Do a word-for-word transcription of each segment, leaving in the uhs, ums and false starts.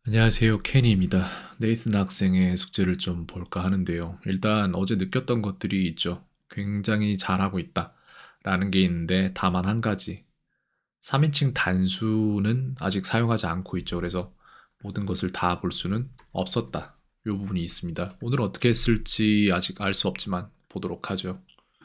안녕하세요. 케니입니다. 네이슨 학생의 숙제를 좀 볼까 하는데요. 일단 어제 느꼈던 것들이 있죠. 굉장히 잘하고 있다. 라는 게 있는데 다만 한 가지. 삼 인칭 단수는 아직 사용하지 않고 있죠. 그래서 모든 것을 다 볼 수는 없었다. 이 부분이 있습니다. 오늘 어떻게 했을지 아직 알 수 없지만 보도록 하죠.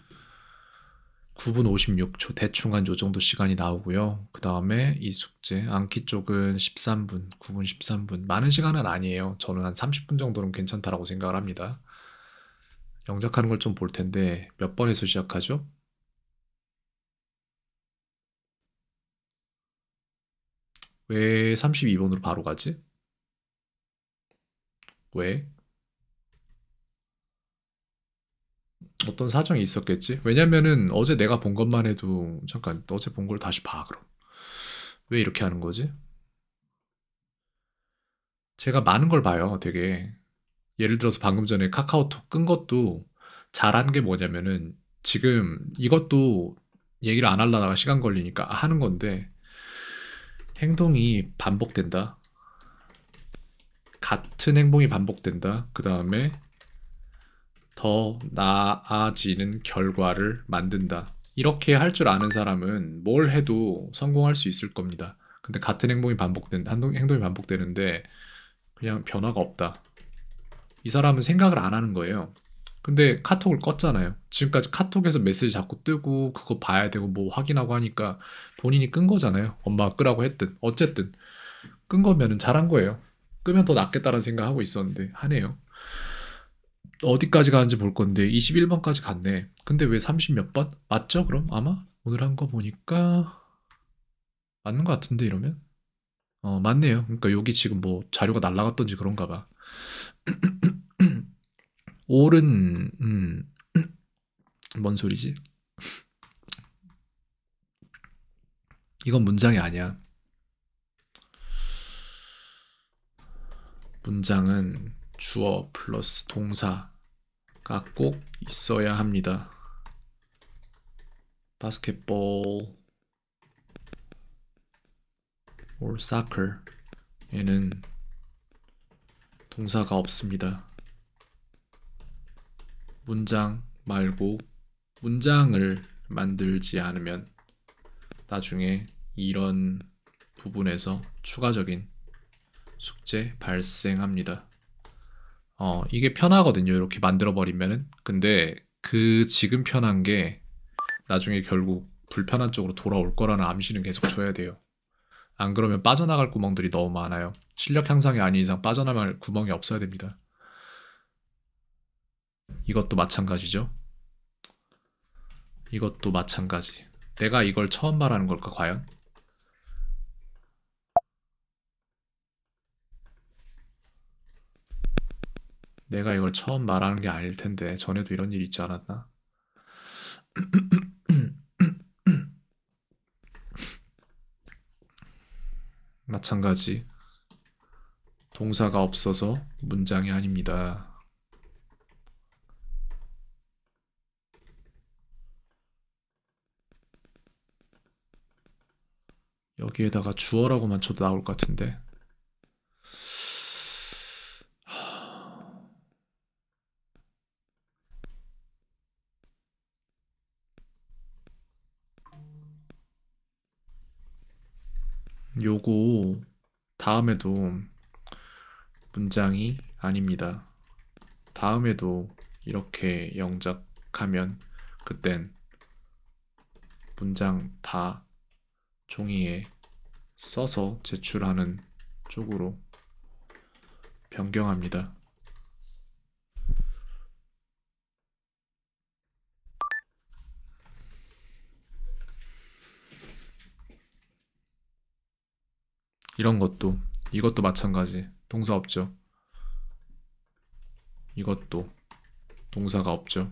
구 분 오십육 초 대충 한 요 정도 시간이 나오고요. 그 다음에 이 숙제 암기 쪽은 십삼 분, 구 분 십삼 분. 많은 시간은 아니에요. 저는 한 삼십 분 정도는 괜찮다라고 생각을 합니다. 영작하는 걸 좀 볼 텐데 몇 번에서 시작하죠? 왜 삼십이 번으로 바로 가지? 왜? 어떤 사정이 있었겠지? 왜냐면은 어제 내가 본 것만 해도 잠깐 어제 본 걸 다시 봐 그럼. 왜 이렇게 하는 거지? 제가 많은 걸 봐요, 되게. 예를 들어서 방금 전에 카카오톡 끈 것도 잘한 게 뭐냐면은 지금 이것도 얘기를 안 하려다가 시간 걸리니까 하는 건데 행동이 반복된다. 같은 행동이 반복된다. 그 다음에 더 나아지는 결과를 만든다. 이렇게 할 줄 아는 사람은 뭘 해도 성공할 수 있을 겁니다. 근데 같은 행동이 반복된다. 행동이 반복되는데 그냥 변화가 없다. 이 사람은 생각을 안 하는 거예요. 근데 카톡을 껐잖아요. 지금까지 카톡에서 메시지 자꾸 뜨고 그거 봐야 되고 뭐 확인하고 하니까 본인이 끈 거잖아요. 엄마가 끄라고 했든 어쨌든 끈 거면은 잘한 거예요. 끄면 더 낫겠다는 생각하고 있었는데 하네요. 어디까지 가는지 볼 건데 이십일 번까지 갔네. 근데 왜 삼십 몇 번? 맞죠? 그럼 아마 오늘 한 거 보니까 맞는 것 같은데 이러면 어 맞네요. 그러니까 여기 지금 뭐 자료가 날라갔던지 그런가 봐. 올은 음, 뭔 소리지? 이건 문장이 아니야. 문장은 주어 플러스 동사가 꼭 있어야 합니다. 바스켓볼 or soccer 에는 동사가 없습니다. 문장 말고 문장을 만들지 않으면 나중에 이런 부분에서 추가적인 숙제 발생합니다. 어, 이게 편하거든요. 이렇게 만들어버리면은. 근데 그 지금 편한 게 나중에 결국 불편한 쪽으로 돌아올 거라는 암시는 계속 줘야 돼요. 안 그러면 빠져나갈 구멍들이 너무 많아요. 실력 향상이 아닌 이상 빠져나갈 구멍이 없어야 됩니다. 이것도 마찬가지죠. 이것도 마찬가지. 내가 이걸 처음 말하는 걸까, 과연? 내가 이걸 처음 말하는 게 아닐 텐데, 전에도 이런 일 있지 않았나? 마찬가지. 동사가 없어서 문장이 아닙니다. 여기에다가 주어라고만 쳐도 나올 것 같은데. 요거 다음에도 문장이 아닙니다. 다음에도 이렇게 영작하면 그땐 문장 다 종이에 써서 제출하는 쪽으로 변경합니다. 이런 것도 이것도 마찬가지. 동사 없죠. 이것도 동사가 없죠.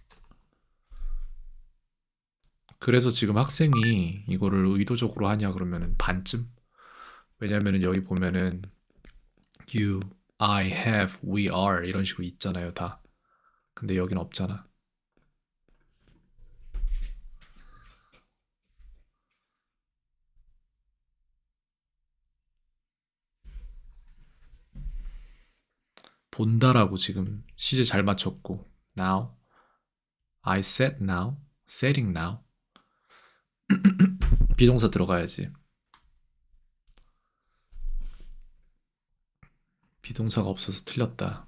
그래서 지금 학생이 이거를 의도적으로 하냐 그러면은 반쯤? 왜냐면은 여기 보면은 you, I have, we are 이런 식으로 있잖아요, 다. 근데 여긴 없잖아. 본다라고 지금 시제 잘 맞췄고 now I said now setting now 비동사 들어가야지. 비동사가 없어서 틀렸다.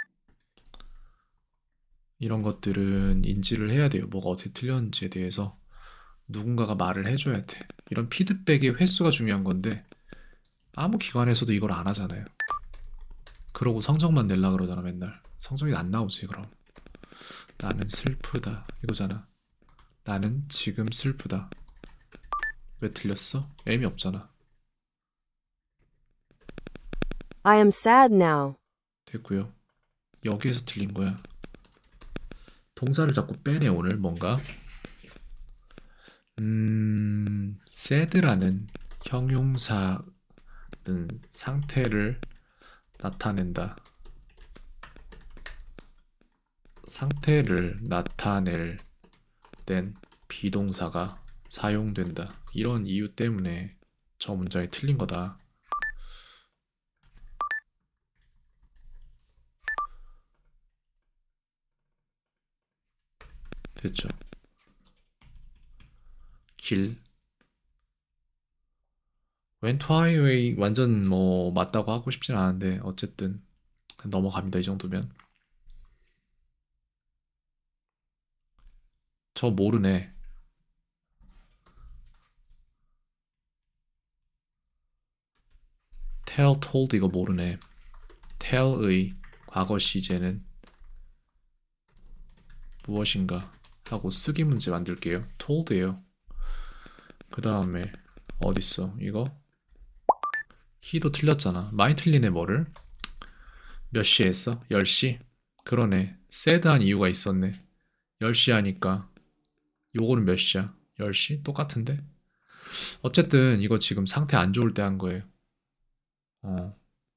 이런 것들은 인지를 해야 돼요. 뭐가 어떻게 틀렸는지에 대해서 누군가가 말을 해줘야 돼. 이런 피드백의 횟수가 중요한 건데 아무 기관에서도 이걸 안 하잖아요. 그러고 성적만 내려 그러잖아 맨날. 성적이 안 나오지 그럼. 나는 슬프다 이거잖아. 나는 지금 슬프다. 왜 틀렸어? 의미 없잖아. I am sad now. 됐고요. 여기에서 틀린 거야. 동사를 자꾸 빼네 오늘 뭔가. 음... sad라는 형용사는 상태를 나타낸다. 상태를 나타낼 땐 비동사가 사용된다. 이런 이유 때문에 저 문장이 틀린 거다. 됐죠? 길 went highway 완전 뭐 맞다고 하고 싶진 않은데 어쨌든 넘어갑니다. 이 정도면. 저 모르네. tell, told 이거 모르네. tell의 과거 시제는 무엇인가 하고 쓰기 문제 만들게요. told예요. 그 다음에 어딨어 이거? he도 틀렸잖아. 많이 틀리네 뭐를. 몇 시에 했어? 열 시? 그러네. sad한 이유가 있었네. 열 시 하니까 요거는 몇 시야? 열 시? 똑같은데? 어쨌든 이거 지금 상태 안 좋을 때 한 거예요. 어.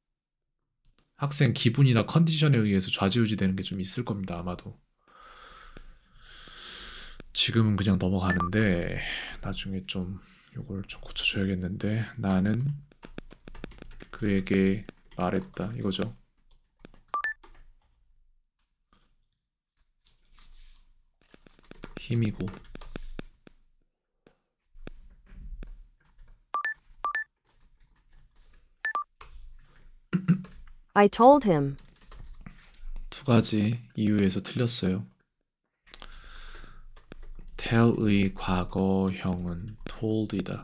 학생 기분이나 컨디션에 의해서 좌지우지 되는 게 좀 있을 겁니다. 아마도. 지금은 그냥 넘어가는데 나중에 좀 요걸 좀 고쳐줘야겠는데 나는 그에게 말했다 이거죠. 힘이고 I told him. 두 가지 이유에서 틀렸어요. tell의 과거형은 told이다.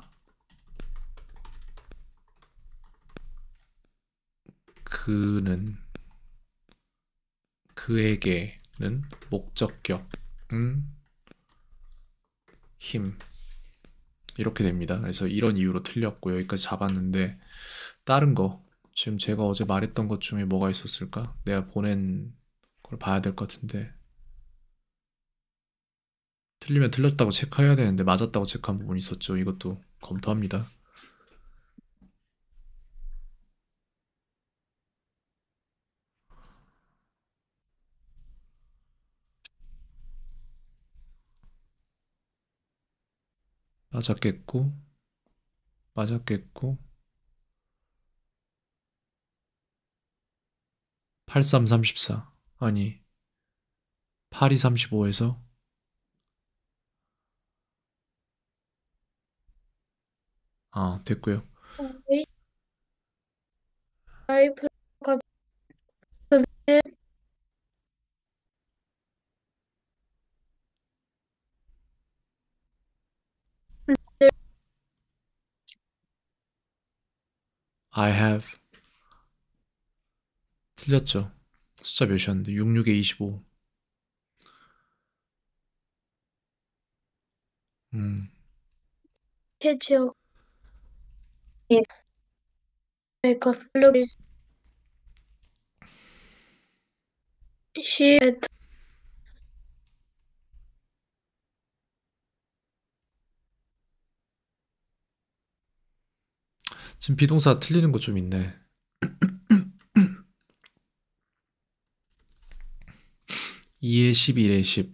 그는 그에게는 목적격은 힘 이렇게 됩니다. 그래서 이런 이유로 틀렸고 여기까지 잡았는데 다른 거 지금 제가 어제 말했던 것 중에 뭐가 있었을까? 내가 보낸 걸 봐야 될 것 같은데 틀리면 틀렸다고 체크해야 되는데 맞았다고 체크한 부분이 있었죠. 이것도 검토합니다. 맞았겠고 맞았겠고 팔삼 삼십사 아니 팔이 삼십오에서 아 됐고요. I have 틀렸죠. 숫자 몇이었는데 육십육에 이십오. 음. 캐치어 거슬러 시 지금 비동사 틀리는 거 좀 있네. 이에 십, 일에 십.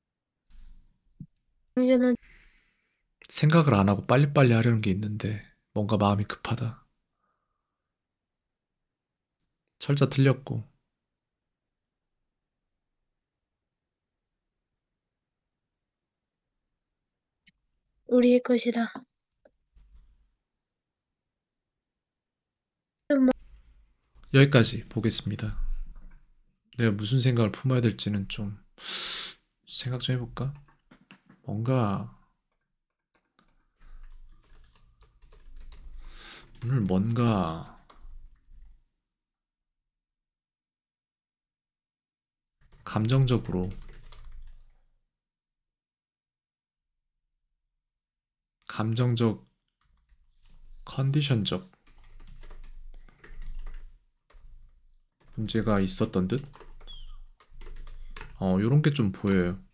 이제는 생각을 안 하고 빨리빨리 하려는 게 있는데 뭔가 마음이 급하다. 철자 틀렸고. 우리의 것이다. 여기까지 보겠습니다. 내가 무슨 생각을 품어야 될지는 좀 생각 좀 해볼까? 뭔가 오늘 뭔가 감정적으로 감정적 컨디션적 문제가 있었던 듯? 어, 요런 게 좀 보여요.